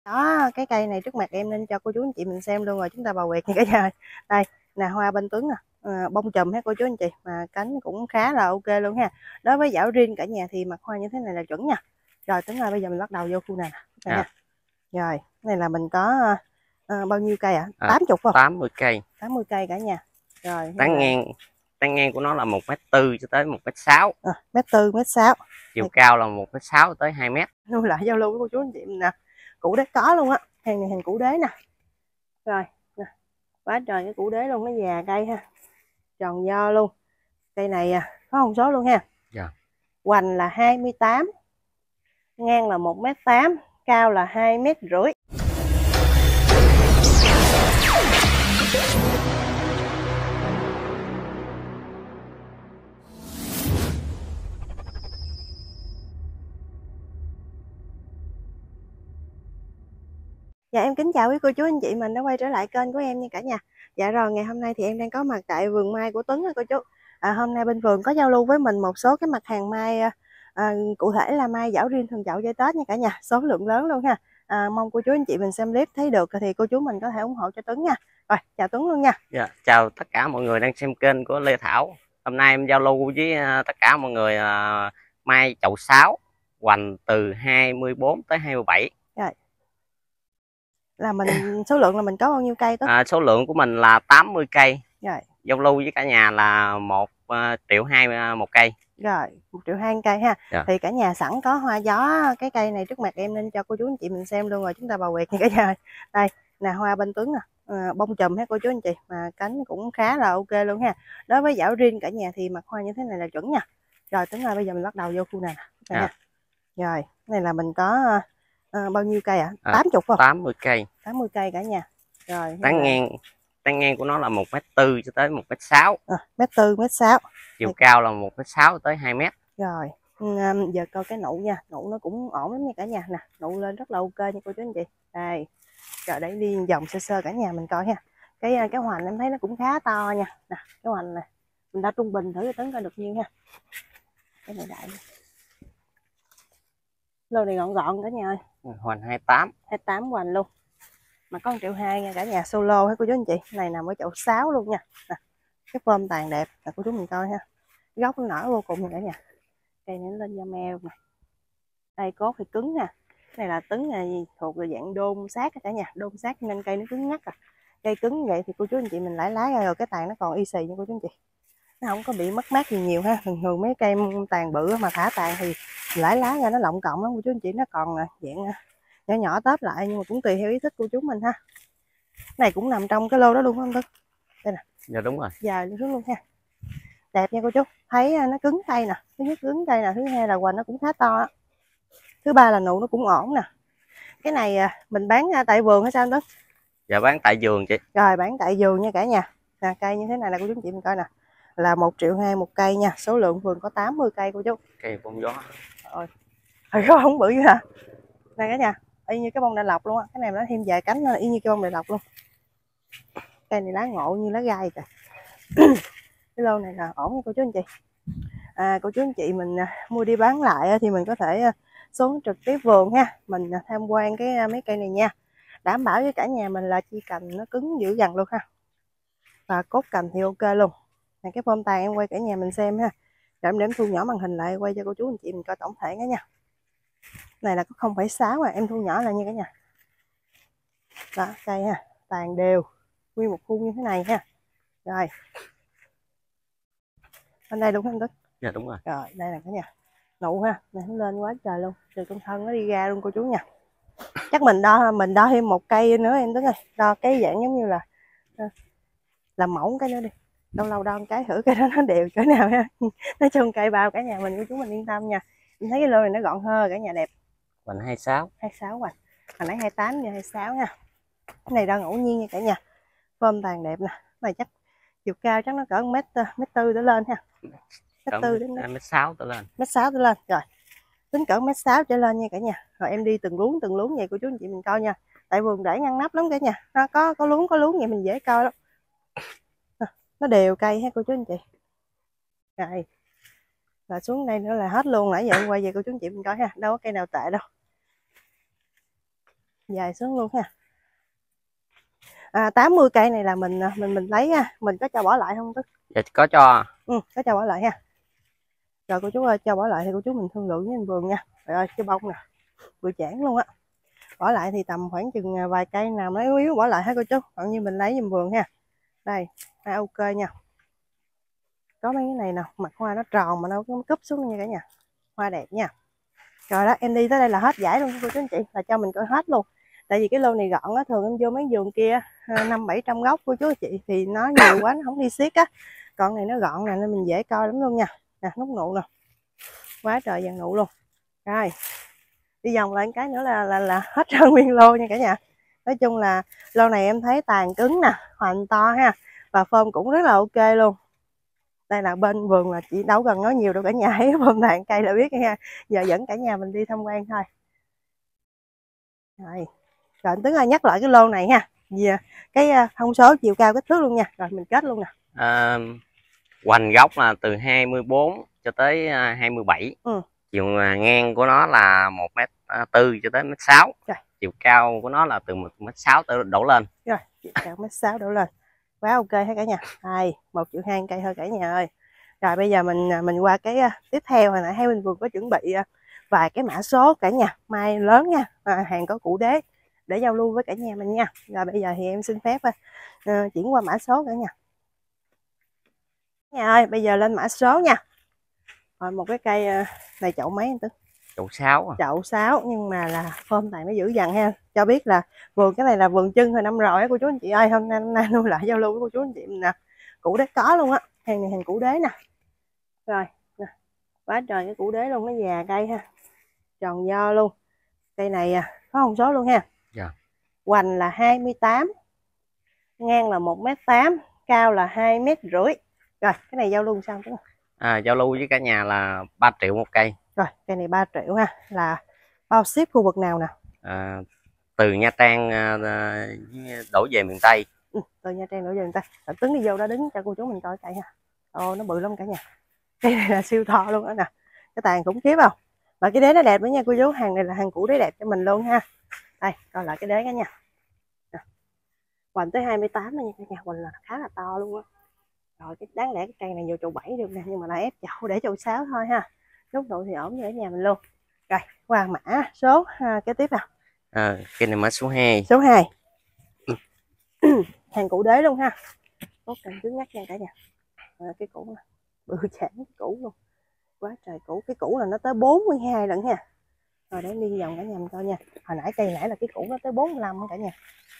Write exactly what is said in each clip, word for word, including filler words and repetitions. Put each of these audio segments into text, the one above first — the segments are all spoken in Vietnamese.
Đó, cái cây này trước mặt em nên cho cô chú anh chị mình xem luôn rồi, chúng ta bào quyệt nha cả nhà. Đây nè, hoa bên Tuấn nè, à, bông chùm hết cô chú anh chị, mà cánh cũng khá là ok luôn ha. Đối với dảo riêng cả nhà thì mặt hoa như thế này là chuẩn nha. Rồi Tuấn ơi, bây giờ mình bắt đầu vô khu này nè. À. Rồi này là mình có à, bao nhiêu cây ạ? À? À, tám mươi không? tám mươi cây. tám mươi cây cả nhà. Rồi Tán là... ngang tán ngang của nó là một mét tư cho tới một mét sáu. À, mét tư, mét sáu. Chiều cao là một mét sáu tới hai mét. Nuôi lại giao lưu với cô chú anh chị mình nè. Củ đế có luôn á, hàng này hàng củ đế nè. Rồi nè, quá trời cái củ đế luôn, nó già cây ha, tròn do luôn. Cây này à, có thông số luôn ha. Dạ. Hoành là hai mươi tám, ngang là một mét tám, cao là hai mét rưỡi. Dạ em kính chào quý cô chú anh chị mình đã quay trở lại kênh của em nha cả nhà. Dạ rồi, ngày hôm nay thì em đang có mặt tại vườn mai của Tuấn cô chú. À, hôm nay bên vườn có giao lưu với mình một số cái mặt hàng mai, à, cụ thể là mai giảo riêng thường chậu chơi Tết nha cả nhà, số lượng lớn luôn ha. À, mong cô chú anh chị mình xem clip thấy được thì cô chú mình có thể ủng hộ cho Tuấn nha. Rồi chào Tuấn luôn nha. Dạ, chào tất cả mọi người đang xem kênh của Lê Thảo. Hôm nay em giao lưu với uh, tất cả mọi người uh, mai chậu sáu, hoành từ hai mươi bốn tới hai mươi bảy. Rồi. Là mình số lượng là mình có bao nhiêu cây Tuấn? À, số lượng của mình là tám mươi cây. Rồi. Giao lưu với cả nhà là một uh, triệu hai uh, một cây. Rồi, một triệu hai cây ha. Dạ. Thì cả nhà sẵn có hoa gió, cái cây này trước mặt em nên cho cô chú anh chị mình xem luôn rồi, chúng ta bào quyệt nha cả nhà. Đây nè, hoa bên Tuấn nè, à, bông chùm hết cô chú anh chị, mà cánh cũng khá là ok luôn ha. Đối với dảo riêng cả nhà thì mặt hoa như thế này là chuẩn nha. Rồi Tuấn ơi, bây giờ mình bắt đầu vô khu này nè. Dạ. Rồi, này là mình có à, bao nhiêu cây ạ? À? À, tám mươi không? tám mươi cây. tám mươi cây cả nhà. Rồi, tán là... ngang tán ngang của nó là một mét tư cho tới một mét sáu. À, mét tư, mét sáu. Chiều Đây. Cao là một mét sáu tới hai mét. Rồi, um, giờ coi cái nụ nha, nụ nó cũng ổn lắm nha cả nhà nè, nụ lên rất là ok nha cô chú anh chị. Đây, rồi để đi vòng sơ sơ cả nhà mình coi ha. Cái cái hoành em thấy nó cũng khá to nha, nè, cái hoành này mình đo trung bình thử cho Tấn coi được nhiêu ha. Cái này đại, lô này gọn gọn cả nhà ơi. Hoành hai mươi tám, hai mươi tám hoành luôn, mà có một triệu hai nha cả nhà, solo hay cô chú anh chị. Này nằm ở chậu sáu luôn nha, nè, cái form tàn đẹp là cô chú mình coi ha, gốc nó nở vô cùng nha cả nhà. Cây này nó lên da meo này, đây cốt thì cứng nè. Này là Tuấn này thuộc là dạng đôn sát cả nhà, đôn sát nên cây nó cứng ngắt à. Cây cứng vậy thì cô chú anh chị mình lãi lá ra rồi cái tàn nó còn y xì nha cô chú anh chị, nó không có bị mất mát gì nhiều ha. Thường thường mấy cây tàn bự mà thả tàn thì lãi lá ra nó lộng cộng lắm cô chú anh chị, nó còn dạng nhỏ nhỏ tớp lại, nhưng mà cũng tùy theo ý thích của chú mình ha. Này cũng nằm trong cái lô đó luôn không Tuấn? Đây nè. Dạ đúng rồi. Dài xuống luôn ha, đẹp nha cô chú. Thấy nó cứng cây nè, thứ nhất cứng cây nè, thứ hai là hoành nó cũng khá to, thứ ba là nụ nó cũng ổn nè. Cái này mình bán tại vườn hay sao anh Tuấn? Dạ bán tại vườn chị. Rồi bán tại vườn nha cả nhà. Nè, cây như thế này là cô chú chị mình coi nè, là một triệu hai một cây nha, số lượng vườn có tám mươi cây cô chú. Cây bông gió. Rồi hồi đó không bự như hả? Này cả nhà, y như cái bông đại lộc luôn á, cái này nó thêm vài cánh nó y như cái bông đại lộc luôn. Cây này lá ngộ như lá gai kìa. Cái lô này là ổn nha cô chú anh chị. À, cô chú anh chị mình mua đi bán lại thì mình có thể xuống trực tiếp vườn ha, mình tham quan cái mấy cây này nha, đảm bảo với cả nhà mình là chi cành nó cứng dữ dằn luôn ha, và cốt cành thì ok luôn. Này, cái form tàn em quay cả nhà mình xem ha, để em đếm thu nhỏ màn hình lại quay cho cô chú anh chị mình coi tổng thể đó nha. Này là có không phẩy sáu à, em thu nhỏ là như cả nhà. Đó, cây ha, tàn đều nguyên một khuôn như thế này ha. Rồi bên đây đúng không Tuấn? Dạ đúng rồi. Rồi đây là cả nhà, nụ ha, này nó lên quá trời luôn, từ trong thân nó đi ra luôn cô chú nha. Chắc mình đo mình đo thêm một cây nữa em Tuấn ơi, đo cái dạng giống như là làm mẫu cái nữa đi, lâu lâu đo một cái thử cái đó nó đều cỡ nào ha. Nói chung cây bao cả nhà mình của chúng mình yên tâm nha. Mình thấy cái lô này nó gọn hơn cả nhà, đẹp. Hoành hai mươi sáu, hai mươi sáu hoành, hồi nãy hai mươi tám giờ hai mươi sáu nha. Cái này đo ngẫu nhiên nha cả nhà, form tàn đẹp nè. Này chắc chiều cao chắc nó cỡ mét mét tư trở lên ha, mét tư đến mét sáu trở lên, mét sáu trở lên. Rồi tính cỡ mét sáu trở lên nha cả nhà. Rồi em đi từng luống từng luống vậy của chú anh chị mình coi nha, tại vườn để ngăn nắp lắm cả nhà, nó có có luống có luống vậy mình dễ coi lắm, nó đều cây ha cô chú anh chị. Rồi là xuống đây nữa là hết luôn, nãy giờ em quay về cô chú anh chị mình coi ha, đâu có cây nào tệ đâu. dài xuống luôn ha. À, tám mươi cây này là mình mình mình lấy ha, mình có cho bỏ lại không Tức? Dạ có cho. Ừ, có cho bỏ lại ha. Rồi cô chú ơi, cho bỏ lại thì cô chú mình thương lượng với anh Vườn nha. Trời ơi, cái bông nè, bự chản luôn á. Bỏ lại thì tầm khoảng chừng vài cây nào nó yếu yếu bỏ lại ha cô chú. Còn như mình lấy giùm Vườn ha. Đây, à, ok nha. Có mấy cái này nè, mặt hoa nó tròn mà nó có cúp xuống nha cả nhà. Hoa đẹp nha. Rồi đó, em đi tới đây là hết giải luôn cô chú anh chị, là cho mình coi hết luôn. Tại vì cái lô này gọn á, thường em vô mấy vườn kia năm bảy trăm gốc cô chú anh chị thì nó nhiều quá nó không đi xiết á. Còn này nó gọn nè nên mình dễ coi lắm luôn nha. Nè, nút nụ nè. Quá trời vàng nụ luôn. Rồi. Đi vòng lại cái nữa là là là hết trơn nguyên lô nha cả nhà. Nói chung là lô này em thấy tàn cứng nè, hoành to ha. Và phơm cũng rất là ok luôn. Đây là bên vườn là chị đâu cần nói nhiều đâu cả nhà, thấy phơm tàn cây là biết nha. Giờ dẫn cả nhà mình đi tham quan thôi. Rồi. Rồi Tuấn ơi, nhắc lại cái lô này ha. Vì cái thông số chiều cao kích thước luôn nha. Rồi mình kết luôn nè. À, hoành gốc là từ hai mươi bốn cho tới hai mươi bảy. Ừ. Chiều ngang của nó là một mét tư cho tới mét sáu. Chiều cao của nó là từ một mét sáu đổ lên. Rồi, chiều cao mét sáu đổ lên. Quá ok hết cả nhà. Đây, một triệu hai cây thôi cả nhà ơi. Rồi bây giờ mình mình qua cái tiếp theo. Hồi nãy hai bên vườn có chuẩn bị vài cái mã số cả nhà, mai lớn nha. À, hàng có củ đế để giao lưu với cả nhà mình nha. Rồi bây giờ thì em xin phép uh, chuyển qua mã số cả nhà. Nhà ơi, bây giờ lên mã số nha. Rồi một cái cây này chậu mấy anh Tư? Chậu sáu à. Chậu sáu nhưng mà là phơm tàn nó dữ dằn ha. Cho biết là vườn cái này là vườn chân hồi năm rồi á cô chú anh chị ơi. Hôm nay hôm nay nuôi lại giao lưu với cô chú anh chị mình nè. Củ đế có luôn á. Hàng này hàng củ đế nè. Rồi nè. Quá trời cái củ đế luôn, nó già cây ha. Tròn do luôn. Cây này có thông số luôn ha. Dạ. Hoành là hai mươi tám, ngang là một mét tám, cao là hai mét rưỡi. Rồi cái này giao lưu sao? À, giao lưu với cả nhà là ba triệu một cây. Rồi cây này ba triệu ha. Là bao ship khu vực nào nè? À, từ Nha Trang à, đổ về miền Tây. Ừ, từ Nha Trang đổ về miền Tây. Rồi Tuấn đi vô đó đứng cho cô chú mình coi cây ha. Ồ, nó bự lắm cả nhà. Cây này là siêu to luôn đó nè. Cái tàn khủng khiếp không? Và cái đế nó đẹp nữa nha cô chú. Hàng này là hàng cũ đế đẹp cho mình luôn ha. Đây coi lại cái đế cả nhà. Hoành tới hai mươi tám nha cả nhà. Hoành là khá là to luôn á. Rồi cái đáng lẽ cái cây này vô chậu bảy được nè, nhưng mà lại ép chậu để chậu sáu thôi ha. Lúc độ thì ổn như ở nhà mình luôn. Rồi qua mã số ha, kế tiếp nào. À, cây này mã số hai. Số hai. Hàng củ đế luôn ha. Tốt cành cứng ngắt nha cả nhà. À, cái củ này bự chản cái củ luôn. Quá trời củ, cái củ là nó tới bốn mươi hai lận nha. Rồi để đi vòng cả nhà mình coi nha. Hồi nãy cây nãy là cái củ nó tới bốn mươi lăm cả nhà.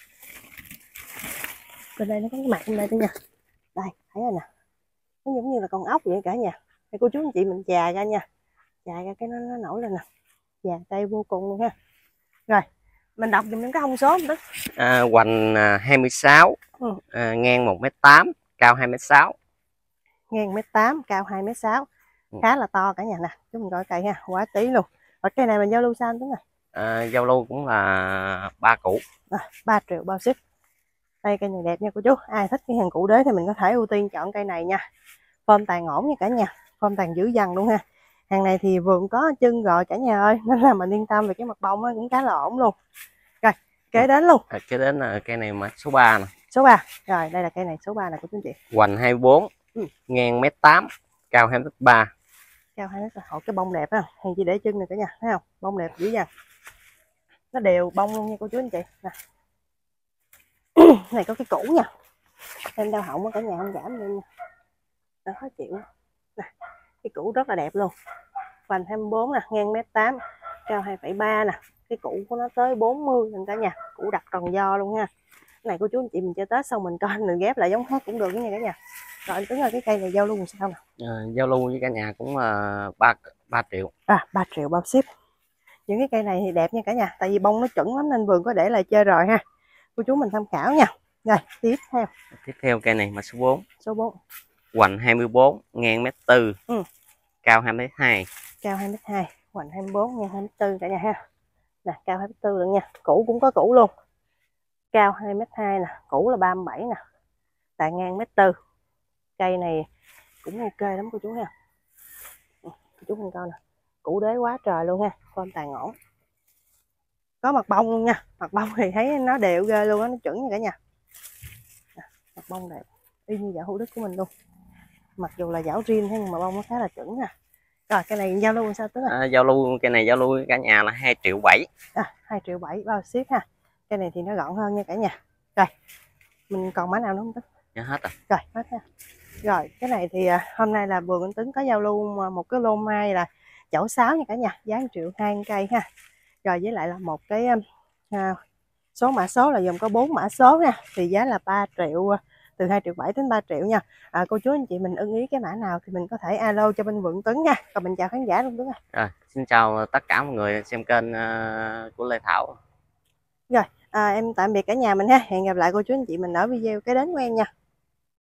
Bên đây nó có cái mặt bên đây đó nha. Đây, thấy rồi nè. Nó giống như là con ốc vậy cả nhà. Đây cô chú anh chị mình chà ra nha. Chà ra cái nó, nó nổi lên nè. Già cây vô cùng luôn ha. Rồi, mình đọc dùm những cái thông số một tí. À, hoành hai mươi sáu, ừ. à, ngang một mét tám, cao hai mét sáu. Ngang một mét tám, cao hai mét sáu. Ừ. Khá là to cả nhà nè. Chúng mình coi cây ha, quá tí luôn. Và cây này mình giao lưu sao anh Tuấn này? À, giao lưu cũng là ba củ. À, ba triệu bao ship. Đây cây này đẹp nha cô chú. Ai thích cái hàng củ đế thì mình có thể ưu tiên chọn cây này nha. Phơm tàn ổn nha cả nhà. Phơm tàn dữ dằn luôn ha. Hàng này thì vườn có chân rồi cả nhà ơi, nên là mình yên tâm về cái mặt bông cũng khá là ổn luôn. Rồi kế đến luôn. À, kế đến là cây này mà số ba nè. Số ba. Rồi đây là cây này số ba nè cô chú chị. Hoành hai mươi bốn, ừ. ngang mét tám, cao hai mét ba. Cao hai mét ba. Hộ cái bông đẹp ha. Hàng chỉ để chân này cả nhà, thấy không? Bông đẹp dữ dằn. Nó đều bông luôn nha cô chú anh chị. Nè. Này có cái củ nha. Em đau họng cả nhà không giảm luôn nha. Nó khó chịu. Nè. Cái củ rất là đẹp luôn. Hoành hai mươi bốn nè, ngang mét tám, cao hai phẩy ba nè. Cái củ của nó tới bốn mươi cả nhà. Củ đặc tròn do luôn ha. Cái này cô chú anh chị mình chơi Tết xong mình coi mình ghép lại giống hết cũng được nha cả nhà. Rồi anh Tuấn ơi, cái cây này giao lưu làm sao nè? À, giao lưu với cả nhà cũng là ba ba triệu. À, ba triệu bao ship. Những cái cây này thì đẹp nha cả nhà, tại vì bông nó chuẩn lắm nên vườn có để lại chơi rồi ha. Cô chú mình tham khảo nha. Rồi tiếp theo. Tiếp theo cây này mà số bốn. Số bốn. Hoành hai mươi bốn, ngang mét tư, ừ. cao hai mét hai. Cao hai mét hai, hoành hai mươi bốn, ngang hai mét tư cả nhà ha. Nè, cao hai mét tư luôn nha. Củ cũng có củ luôn. Cao hai mét hai nè, củ là ba mươi bảy nè. Tại ngang mét tư. Cây này cũng ok lắm cô chú ha. Cô chú mình coi nè. Củ đế quá trời luôn ha, con tàn ổn. có mặt bông luôn nha. Mặt bông thì thấy nó đều ghê luôn á, nó chuẩn nha cả nhà. Mặt bông đẹp y như dạo hữu đức của mình luôn, mặc dù là dảo riêng nhưng mà bông nó khá là chuẩn nè. Rồi cái này giao lưu sao Tuấn à? À, giao lưu cái này giao lưu cả nhà là hai triệu bảy. À, hai triệu bảy bao ship ha. Cái này thì nó gọn hơn nha cả nhà. Rồi mình còn mã nào nữa không Tuấn? Dạ hết rồi. Rồi hết ha. Rồi cái này thì à, hôm nay là vườn anh Tuấn có giao lưu một cái lô mai là chậu sáo nha cả nhà, giá một triệu hai cây ha. Rồi với lại là một cái à, số mã số là gồm có bốn mã số nha, thì giá là ba triệu, từ hai triệu bảy đến ba triệu nha. À, cô chú anh chị mình ưng ý cái mã nào thì mình có thể alo cho bên Vượng Tuấn nha. Còn mình chào khán giả luôn Tuấn à. Rồi, xin chào tất cả mọi người xem kênh uh, của Lê Thảo. Rồi à, em tạm biệt cả nhà mình ha, hẹn gặp lại cô chú anh chị mình ở video kế đến của em nha.